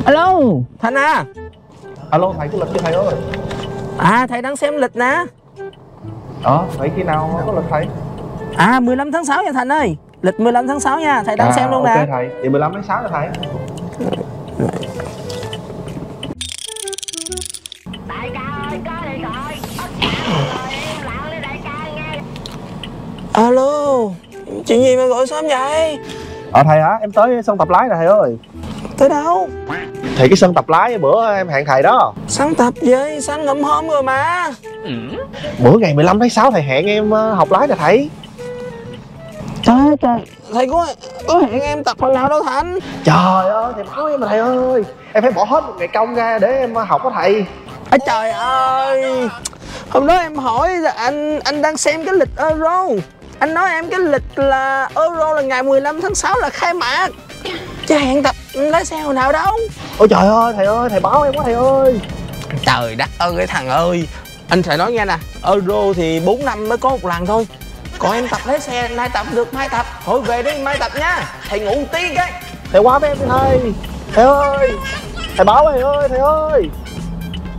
Alo, Thành à. Alo, thầy có lịch chưa thầy ơi? À, thầy đang xem lịch nè. Vậy khi nào có lịch thầy? 15 tháng 6 nha Thành ơi. Lịch 15 tháng 6 nha, thầy đang xem luôn nè. Ok thầy, thì 15 tháng 6 nha thầy. Đại ca ơi, có điện thoại. Tất cả mọi người im lặng đi đại ca nghe. Alo, chuyện gì mà gọi sớm vậy? Thầy hả? Em tới sân tập lái nè thầy ơi. Tới đâu? Thì cái sân tập lái bữa em hẹn thầy đó. Săn tập gì? Săn ngậm hôm rồi mà. Bữa ngày 15 tháng 6 thầy hẹn em học lái nè thầy. Trời trời, thầy có hẹn em tập hồi nào đâu Thành. Trời ơi, thầy báo em mà thầy ơi. Em phải bỏ hết một ngày công ra để em học đó thầy. Trời ơi, hôm đó em hỏi là anh đang xem cái lịch Euro. Anh nói em cái lịch là Euro là ngày 15 tháng 6 là khai mạc. Chứ hẹn tập lái xe hồi nào đâu. Ôi trời ơi, thầy báo em quá thầy ơi. Trời đất ơi cái thằng ơi. Anh phải nói nghe nè, Euro thì 4 năm mới có một lần thôi. Còn em tập lái xe nay tập được mai tập. Thôi về đi mai tập nha. Thầy ngủ một tí cái. Thầy qua với em đi thầy. Thầy ơi, thầy báo thầy ơi, thầy ơi.